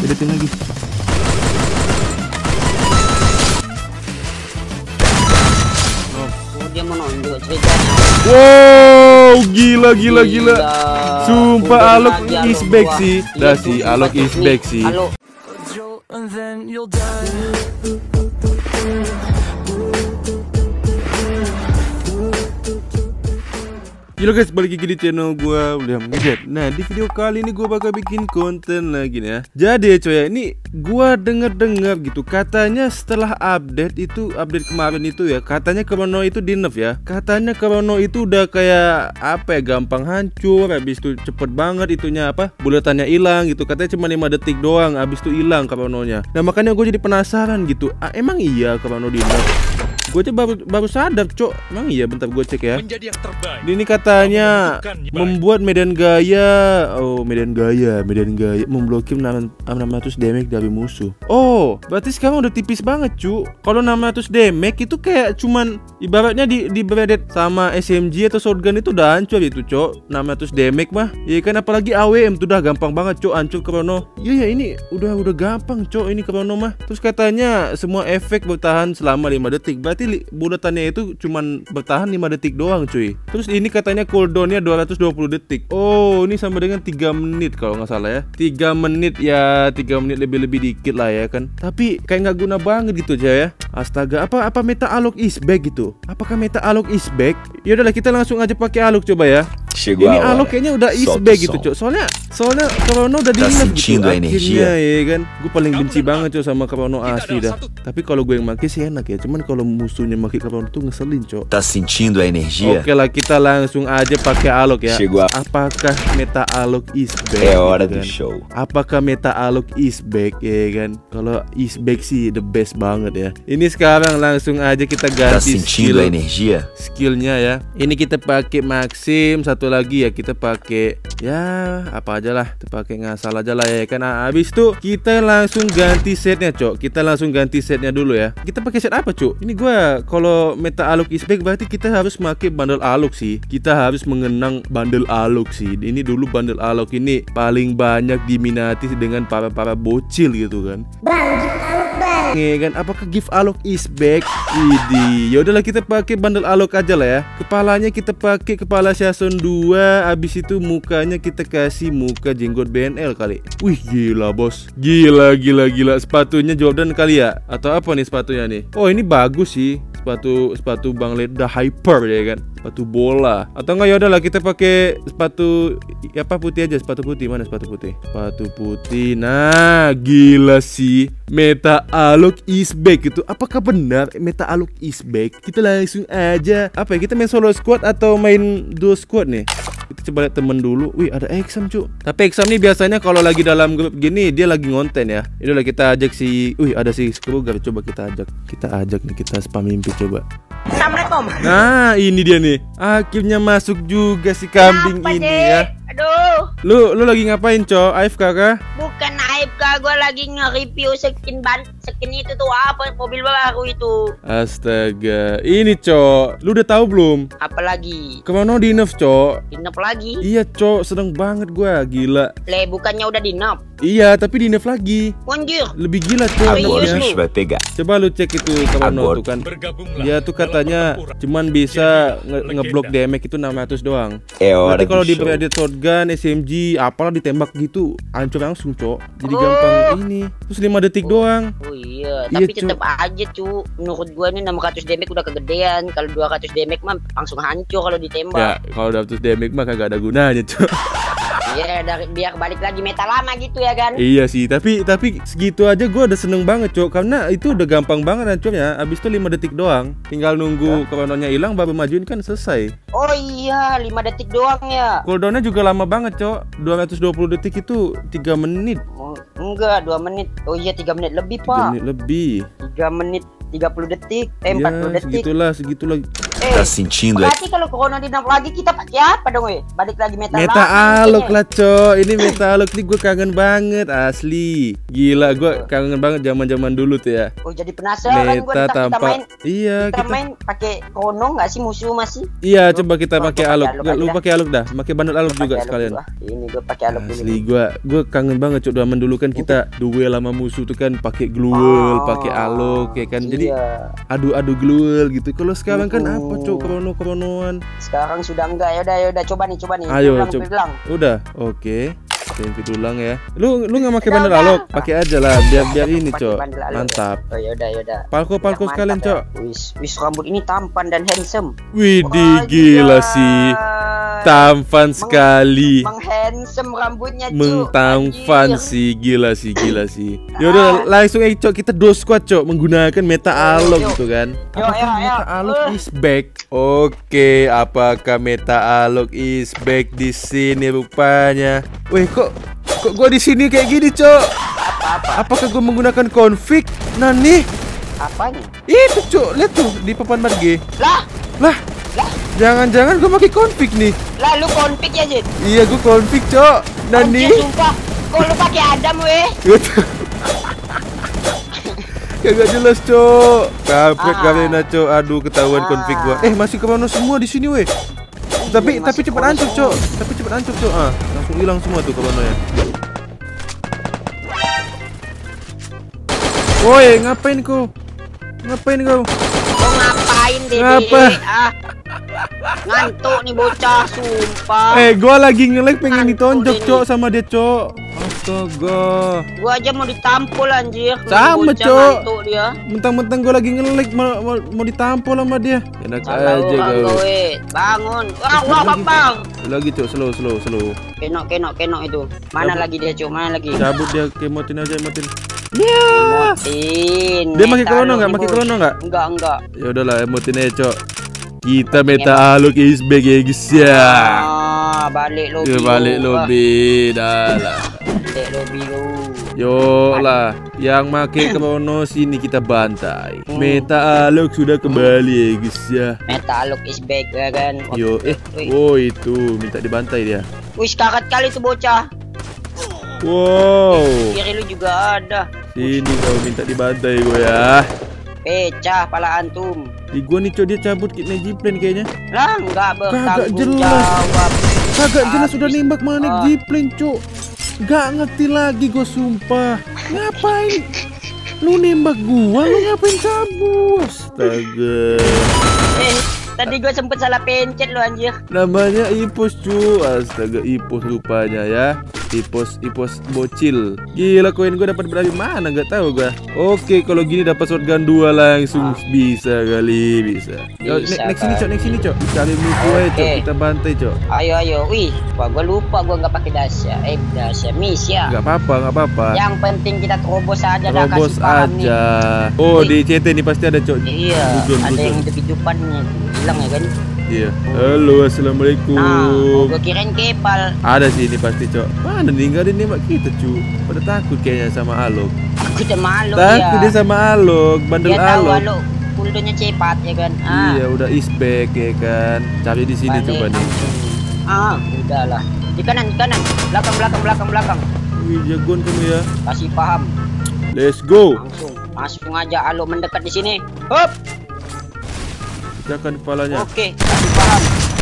Editin lagi. Oh, dia menonjol ceritanya. Wow, gila. Sumpah Udah Alok lagi is Alok back gua. sih. Iya, Dah tuh, sih, Alok bagus is nih. back sih. Halo. and then you'll die. Halo guys, balik lagi di channel gue William Gadget. Nah, di video kali ini gue bakal bikin konten lagi nih ya. Jadi coy, ini gue denger gitu, katanya setelah update kemarin itu ya, katanya Chrono itu di nerf ya. Katanya Chrono itu udah kayak apa ya, gampang hancur, habis itu cepet banget itunya apa, buletannya hilang gitu. Katanya cuma 5 detik doang, habis itu hilang Chrononya. Nah makanya gue jadi penasaran gitu, emang iya Chrono di nerf? Gue baru sadar cok, emang iya, bentar gue cek ya. Menjadi yang terbaik. Ini katanya membuat medan gaya. Oh, medan gaya memblokir 600 damage dari musuh. Oh, berarti sekarang udah tipis banget cu. Kalau 600 damage itu kayak cuman ibaratnya di bredet sama SMG atau shotgun itu udah hancur itu cok. 600 damage mah ya kan, apalagi AWM tuh udah gampang banget cok hancur Chrono. Iya ya, ini udah gampang cok ini Chrono mah. Terus katanya semua efek bertahan selama 5 detik. Berarti buletannya itu cuman bertahan 5 detik doang cuy. Terus ini katanya cooldownnya 220 detik. Oh, ini sama dengan 3 menit kalau nggak salah ya. 3 menit ya, 3 menit lebih dikit lah ya kan. Tapi kayak nggak guna banget gitu aja ya. Astaga, apa meta Alok is back gitu? Apakah meta Alok is back? Ya udahlah, kita langsung aja pakai Alok coba ya. Ini Alok kayaknya udah is back gitu cok. Soalnya Chrono udah di nerf gitu akhirnya ya kan. Gue paling benci banget cok sama Chrono asli dah. Tapi kalau gue yang pakai sih enak ya. Cuman kalau musuhnya pakai Chrono tuh ngeselin cok. Tá sentindo a energia? Oke lah, kita langsung aja pakai Alok ya. Chegou. Apakah meta Alok is back? É hora gitu do kan? show. Apakah meta Alok is back ya kan? Kalau is back sih the best banget ya. Ini sekarang langsung aja kita Tá ganti sentindo a energia? skillnya ya. Ini kita pakai Maxim, satu lagi ya kita pakai ya apa aja lah, kita pakai ngasal aja lah ya kan. Nah, habis itu kita langsung ganti setnya cok. Kita langsung ganti setnya dulu ya. Kita pakai set apa cok? Ini gua kalau meta Alok is back berarti kita harus pakai bundle Alok sih. Kita harus mengenang bundle Alok sih. Ini dulu bundle Alok ini paling banyak diminati dengan para bocil gitu kan. Ya kan, apakah gift Alok is back? Idi, yaudahlah kita pakai bundle Alok aja lah ya. Kepalanya kita pakai kepala Shason 2, abis itu mukanya kita kasih muka jenggot BNL kali. Wih gila bos, gila. Sepatunya Jordan kali ya? Atau apa nih sepatunya nih? Oh ini bagus sih, sepatu Bang Leda Hyper ya kan, sepatu bola. Atau enggak yaudahlah kita pakai sepatu apa putih aja, sepatu putih. Mana sepatu putih? Sepatu putih. Nah gila sih, meta Alok is back itu. Apakah benar meta Alok is back? Kita langsung aja apa ya, kita main solo squad atau main duo squad nih? Kita coba lihat temen dulu. Wih ada Exam cu. Tapi Exam nih biasanya kalau lagi dalam grup gini dia lagi ngonten ya. Itulah kita ajak si, wih ada si Skruger. Coba kita ajak nih, kita spam mimpi coba. Assalamualaikum. Nah ini dia nih, akhirnya masuk juga si kambing Kenapa, ini Dek? ya. Aduh, Lu lagi ngapain cok? AFK kah? bukan AFK, gue lagi nge-review skin itu tuh apa mobil baru itu. Astaga, ini cok, lu udah tahu belum? Apalagi Chrono di nerf cok. dinep lagi. Iya cok, seneng banget gua, gila. Le, bukannya udah dinep. Iya, tapi di nerf lagi. Anjir. Lebih gila cok Agora Agora a nerfnya. gente vai pegar. Coba lu cek itu Chrono Agora. tuh kan. Bergabunglah. Dia tuh katanya cuman bisa ngeblok damage itu 600 doang. É hora Berarti kalau do di show. bredet shotgun, SMG, apalah ditembak gitu, hancur langsung cok. Jadi Oh. gampang ini. Terus 5 detik doang. Oh iya, Iya, tapi tetap aja cu. Menurut gua nih 600 damage udah kegedean. Kalau 200 damage mah langsung hancur kalau Ya, ditembak. kalau 200 damage mah kagak ada gunanya cok. Iya, biar balik lagi meta lama gitu ya kan. Iya sih, tapi segitu aja gue udah seneng banget cok, karena itu udah gampang banget hancurnya. Abis itu 5 detik doang, tinggal nunggu Chrononya hilang baru majuin kan selesai. Oh iya, 5 detik doang ya. Cooldownnya juga lama banget cok, 220 detik itu 3 menit. Oh, enggak, 2 menit. Oh iya, 3 menit lebih 3 pak. menit lebih. 3 menit 30 detik, Ya 40 detik. segitulah. Tá sentindo aí? Berarti kalau corona dinap lagi kita pakai apa dong, weh? Balik lagi meta Meta Alok lah, Cok. Ini Meta Alok nih gue kangen banget asli. Gila, gue kangen banget zaman-zaman dulu tuh ya. Oh, jadi penasaran gue Meta kita main. Iya, kita main pakai Chrono nggak sih musuh masih? Iya, coba kita pakai Alok. Lu aja pakai Alok dah. Pakai bandel Alok juga sekalian. Ini gue pakai Alok dulu. Asli gue kangen banget, Cok. Zaman dulu kan kita duel sama musuh tuh kan pakai Gluel, pakai Alok ya kan. Jadi adu-adu Gluel gitu. Kalau sekarang kan apa, Cok? Krono-kronoan. Sekarang sudah enggak. Ya udah coba nih. Ayo, Bilang, coba. bilang. Udah, oke. Tempe tulang ya. Lu nggak pakai bandel Alok, pakai aja lah biar ini, Cok. Mantap. Oh, yaudah. Palko sekalian, Cok. Wis rambut ini tampan dan handsome. Widih, gila sih. Tampan sekali. Handsome rambutnya, Cok. Mengtampan sih, gila sih. Yaudah, langsung aja, Cok. Kita do squad, Cok, menggunakan Meta Alok gitu kan. Apakah Meta Alok is back? Oke, apakah Meta Alok is back di sini rupanya? Weh, kok gua di sini kayak gini, Cok? Apakah gua menggunakan config? Nani? Apanya? Itu, Cok, lihat tuh di papan marge. Lah. Jangan-jangan gua pakai config nih. Lah, lu config ya, Jin? Iya, gua config, Cok. Nani? Anjir, sumpah. Kok lu pakai Adam, weh? Kagak jelas, Cok. Kampret kalian, Cok. Aduh, ketahuan config gua. Masih Krono semua di sini, weh. Tapi cepet hancur, Cok. Langsung hilang semua tuh Krononya. Woi, ngapain kau? Kau ngapain, Dede? Ngapa? Ngantuk nih bocah, sumpah. Gua lagi nge-lag pengen ditonjok, Cok, sama dia, Cok. Astaga. Gua aja mau ditampol, anjir. Sama, Cok. Ngantuk dia. Mentang-mentang gua lagi nge-lag mau ditampol sama dia. Enak aja kau. Bangun. Wah, Bapak. Lagi, Cok, slow. Kenok itu. Mana lagi dia, Cok? Mana lagi? Cabut dia, kemotin aja, emotin. Emotin. Dia pakai Krono enggak? Enggak. Ya udahlah, emotin aja, Cok. Kita Meta Alok is back ya, guys ya. Balik lobby. Balik lobby dah lah. Balik lobby lu. Yo lah, yang make Krono sini kita bantai. Meta Alok sudah kembali ya, guys ya. Meta Alok is back ya kan. Yo, oh itu minta dibantai dia. Wih, kaget kali tuh bocah. Wow. Kiri lu juga ada. Sini kau minta dibantai gue ya. Pecah pala antum. Di gua nih, Cok, dia cabut kit Nejiplane kayaknya. Lah, enggak bertanggung jelas. jawab. Kagak jelas sudah nembak mana Nejiplane, Cok. Gak ngerti lagi gue, sumpah. Ngapain? Lu nembak gua, lu ngapain cabut? Astaga. Tadi gue sempet salah pencet lo, anjir. Namanya Ipos, cu. Astaga, Ipos rupanya ya. Ipos bocil. Gila, koin gue dapat berapa mana nggak tahu gue. Oke, kalau gini dapat shotgun 2 langsung bisa kali, bisa. Yo, next sini, Cok. Cari musuh aja, Cok. Kita bantai, Cok. Ayo. Wih, gue lupa gue nggak pakai dahsyat. Dahsyat miss ya. Nggak apa-apa. Yang penting kita terobos aja. Terobos aja. Oh, di CT ini pasti ada, Cok. Iya. Ada yang hidup-hidupan nih. Hilang ya kan? Iya. Halo, assalamualaikum. Gue kirain kepal. Ada sih ini pasti, Cok. Mana ninggalin nembak kita, cu. Pada takut kayaknya sama Alok. Aku sama Alok. Takut dia sama Alok, bandel dia tahu Alok. Alok kuldonya cepat ya kan. Iya, udah is back ya kan. Cari di sini coba nih. Udahlah. Di kanan. Belakang. Wih, jagoan kamu ya. Kasih paham. Let's go. Langsung aja Alok mendekat di sini. Hop. Pecahkan kepalanya. Oke, kasih paham.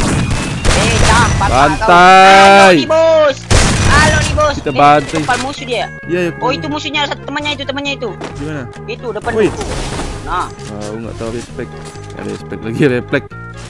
Bantai. Halo nih, Bos. Kita bantai. Depan musuh dia. Iya. Oh, itu musuhnya, temannya itu. Gimana? Itu depan. Wih. Nah. Aku nggak tahu respect. Respect lagi, refleks.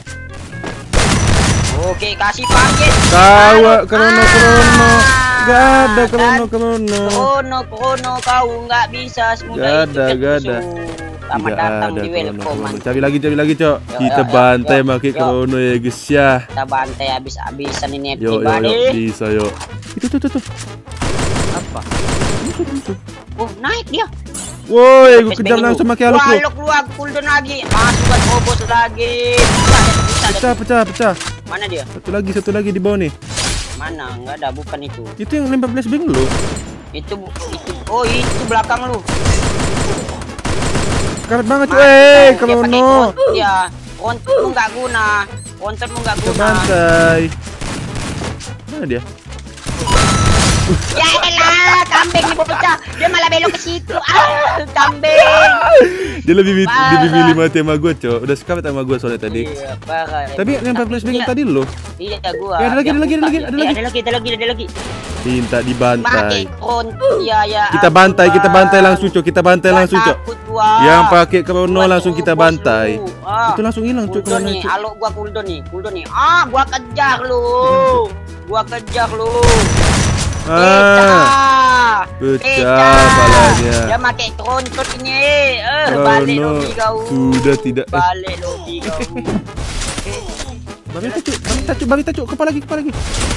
Oke, kasih paket. Tawa Krono. Gak ada Krono. Krono kau nggak bisa semudah itu. Gak ada. Selamat datang di welcome. Cari lagi, Cok. Kita bantai pakai Krono ya, guys ya. Kita bantai habis-habisan ini. Yo, bisa yo. Itu. Apa? Musuh. Oh, naik dia. Woi, gue kejar langsung pakai Alok lu. Alok lu, aku cooldown lagi. Masuk ke robos lagi. Pecah. Mana dia? Satu lagi di bawah nih. Mana? Enggak ada, bukan itu. Itu yang lempar flashbang lu. Itu. Oh, itu belakang lu. Karet banget, Krono. Ya. Kontotmu nggak guna. Kontotmu nggak Kita guna. bantai. Mana dia? Ya elah, kambing nih bocah. Dia malah belok ke situ. Kambing. Dia lebih milih mati sama gue, Cok. Udah sekarat sama gue soalnya tadi. Iya, parah. Tapi yang 14 yang tadi lo. Iya, gua. Ya, ada lagi. Ada lagi. Minta dibantai. Pakai kontot. Ya. Kita bantai langsung, Cok. Kita bantai langsung, Cok. Takut gua. Yang pakai krono langsung kita Bos bantai. lu. Itu langsung hilang, Cok. Cooldown nih, alok gua cooldown nih. Gua kejar lu. Pecah palanya. Dia pakai kontot ini. Balik lobby kau. Sudah tidak. Balik lobby kau. Barita, Cok. Kepala lagi.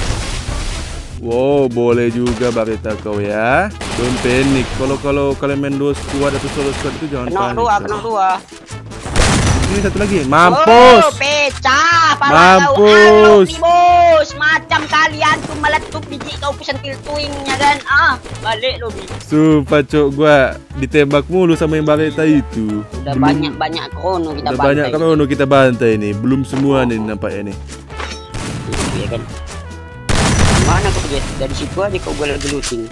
Wow, boleh juga Barita kau ya. Don't panic. Kalau kalian main duo squad atau solo squad itu jangan panik. Kena dua. Ini satu lagi. Mampus. Pecah Mampus. Nih, bos. Macam kalian tuh meletup biji kau pesentil tuingnya kan. Balik lobby. Sumpah, Cok, gua ditembak mulu sama yang Barita itu. Udah banyak krono kita Udah bantai. banyak krono kita bantai nih. Belum semua nih nampaknya nih. Iya kan. Mana kau guys? Dari situ aja kau gue lagi looting.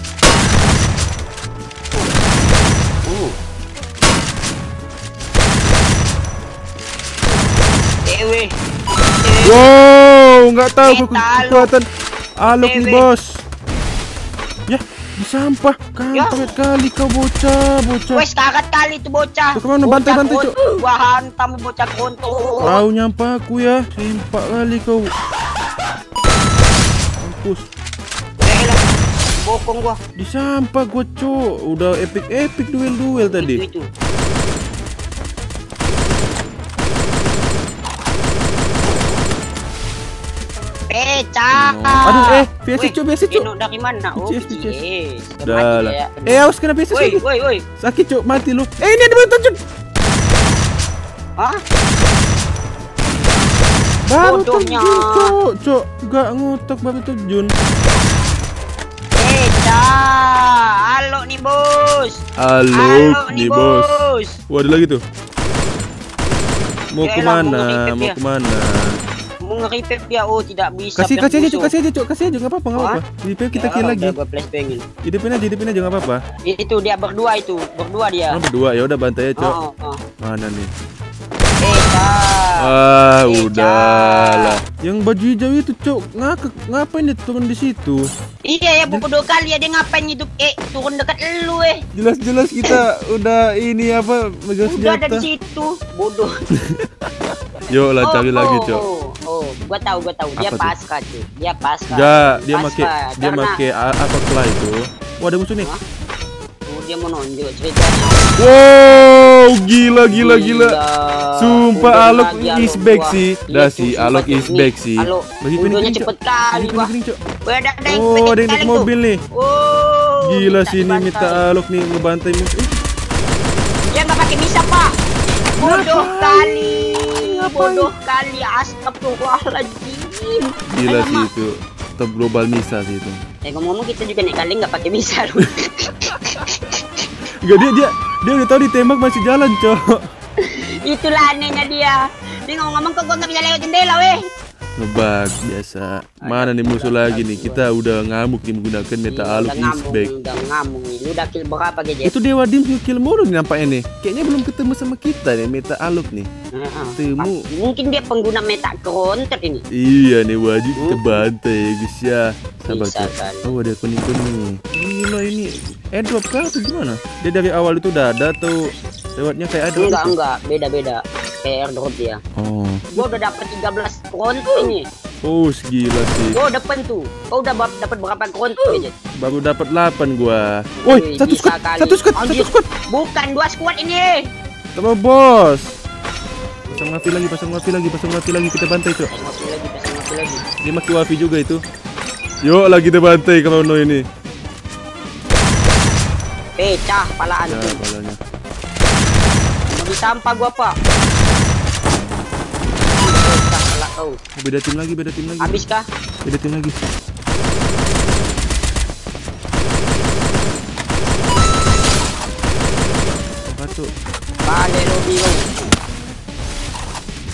Ewe. Wow, nggak tahu kekuatan Alok nih, bos. Ya, di sampah. Kampret kali kau bocah. Wes karat kali tuh bocah. Tuh, kemana? Bantai, Cok. Gua hantam bocah konto. Kau nyampa aku ya. Simpak kali kau. Mampus. Bokong gua. Di sampah gua, Cok. Udah epic duel tadi. Itu. Pecah. Aduh, biasa, Cok. Keno dari mana? Oh, CS. Dah Dah lah. Awas kena biasa. Woi. Sakit, Cok. Mati lu. Ini ada baru terjun. Hah? Baru Bodohnya. terjun, Cok. Gak ngutak baru terjun. Pecah. Alok nih, bos. Alok nih, bos. Wah, ada lagi tuh. Mau Yaelah, kemana? Mau nge-repair dia. Oh, tidak bisa. Kasih aja, Cok. Kasih aja, nggak apa-apa. Di PV kita kill lagi. Gua flashbangin. Hidupin aja, nggak apa-apa. Itu dia berdua dia. Oh, berdua, ya udah bantai aja, Cok. Mana nih? Udahlah. Yang baju hijau itu, Cok. Ngapain dia turun di situ? Iya ya, bodoh kali ya, dia ngapain hidup turun dekat lu Jelas-jelas kita udah ini apa megang udah ada senjata. di situ, bodoh. Yuk lah cari lagi, Cok. Gua tahu. Dia Apa tuh? pasca, Cok. Dia pasca. Dia make apa kelah itu. Wah, ada musuh nih. Dia mau nonjok ceritanya. Wow, gila. Sumpah, Udah Alok lagi is Alok back gua. sih. Iya, Dah tuh, sih, sumpah, Alok Cok. is Nih, back sih. Alok, Bagi unduhnya piring, cepet Cok. kali gua. Piring, Cok. Ada Oh, ada yang naik mobil nih. Oh, Gila minta sih ini dibantai. minta Alok nih ngebantai musuh. Dia nggak pakai bisa, Pak. Bodoh kali. Astagfirullahaladzim. Gila Alamak. sih itu. Top global misa sih itu. Ngomong kita juga naik kali nggak pakai bisa loh. Enggak, dia udah tahu ditembak masih jalan, Cok. Itulah anehnya dia. Dia ngomong kok gua nggak bisa lewat jendela, weh. Ngebug biasa. Mana nih musuh lagi nih? Kita udah ngamuk nih menggunakan meta Alok is back. Udah ngamuk nih. Lu udah kill berapa, Gejet? Itu Dewa Dim kill mulu nih nampaknya nih. Kayaknya belum ketemu sama kita nih meta Alok nih. Ketemu. Mungkin dia pengguna meta counter ini. Iya nih, wajib kita bantai ya guys ya. Sabar, Bisa Cok. kali. Oh, ada kuning-kuning. Gila ini. Airdrop kah atau gimana? Dia dari awal itu udah ada tuh. Lewatnya kayak airdrop. Enggak, beda-beda. Kayak airdrop dia. Oh. Gua udah dapet 13 counter ini. Oh, gila sih. Gua depan tuh. Kau udah dapat berapa counter, Gejet? Baru dapat 8 gua. Woi, satu bisa squad. kali. Satu squad. Anjir. Bukan 2 squad ini. Terobos. Pasang wafi lagi kita bantai, Cok. Masih lagi. Dia maki wafi juga itu. Yuk lagi kita bantai Krono ini. Pecah kepala Ya, antum. palanya. Mau sampah gua, Pak. Pecah kepala kau. Beda tim lagi. Habis kah? Beda tim lagi. Apa, Cok? Balik lobby kau.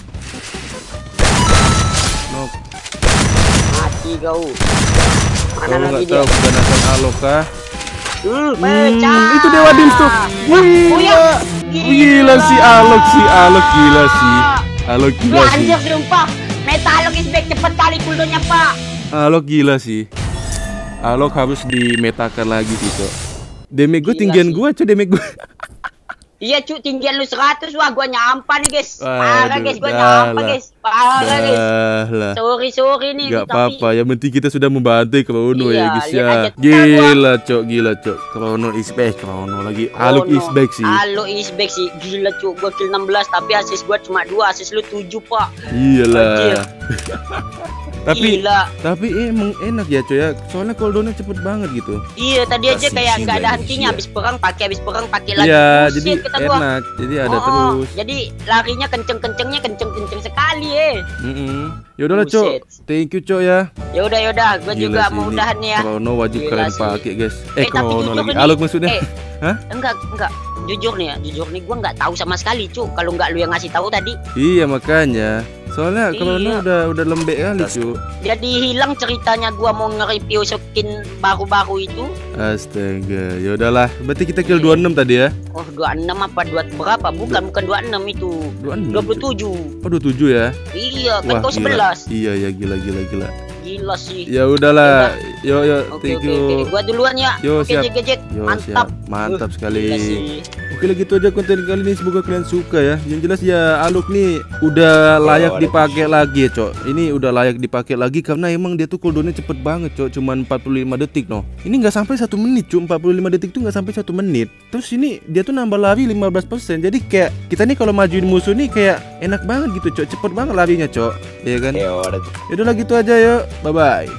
kau. Mana Kalau lagi nggak tahu keganasan Alok kah? Pecah. Itu Dewa Dims tuh. Gila. Gila si Alok gila sih. Alok gila Wah, sih. anjir sumpah. Meta Alok is back cepet kali cooldownnya, Pak. Alok gila sih. Alok harus dimetakan lagi sih, Cok. Damage gue Gila tinggian sih. gue, Cok, damage gue. Iya, Cuk, tinggian lu 100. Wah, gua nyampa nih, guys. Waduh, Parah, guys, gua dah nyampa, lah. guys. Parah, guys. Lah. Sorry nih, Gak tapi apa-apa, yang penting kita sudah membantu Krono Iya, ya guys lihat ya. aja. Gila Cok. Krono is back, Krono lagi. Alok is back sih. Alok is back sih. Gila, Cuk, gua kill 16 tapi assist gua cuma 2, assist lu 7, Pak. Iyalah. Anjir. Tapi Gila. emang enak ya Cok ya. Soalnya cooldownnya cepet banget gitu. Iya, tadi aja Masih kayak nggak ada single hentinya. sih, Habis perang pakai lagi. Iya, Buset, jadi kata gua. enak. Jadi ada Oh, terus. Jadi larinya kenceng-kencengnya kenceng sekali Ya udahlah Cok. Buset. Thank you Cok ya. Yaudah, gua Gila juga sih, mau ini udahan nih ya. Krono wajib Gila kalian sih. pakai guys. Tapi Krono jujur lagi. ini- Alok maksudnya. Hah? Enggak. Jujur nih, gua nggak tahu sama sekali, Cuk. Kalau nggak lu yang ngasih tahu tadi, Iya makanya. Soalnya Krono Iya. udah lembek kali Cok. jadi hilang ceritanya gua mau nge-review skin baru-baru itu. Astaga, ya udahlah. Berarti kita kill 26 tadi ya. Oh, 26 apa 2 berapa? Bukan 26 itu. 26. 27. Oh, 27 ya. Iya, kan Wah, kau gila. 11. Iya ya, gila. Gila sih. Ya udahlah. Yo, Oke, thank you. Gua duluan ya. Yo, Oke, siap. Jack. Yo, Mantap. siap. Mantap sekali. Gila sih. Oke lah gitu aja konten kali ini, semoga kalian suka ya. Yang jelas ya Alok nih udah layak dipakai lagi ya Cok. Ini udah layak dipakai lagi karena emang dia tuh cooldownnya cepet banget Cok. Cuman 45 detik noh. Ini nggak sampai 1 menit Cok. 45 detik tuh nggak sampai 1 menit. Terus ini dia tuh nambah lari 15%. Jadi kayak kita nih kalau majuin musuh nih kayak enak banget gitu Cok. Cepet banget larinya Cok. Iya kan? Ya udahlah gitu aja yuk. Bye bye.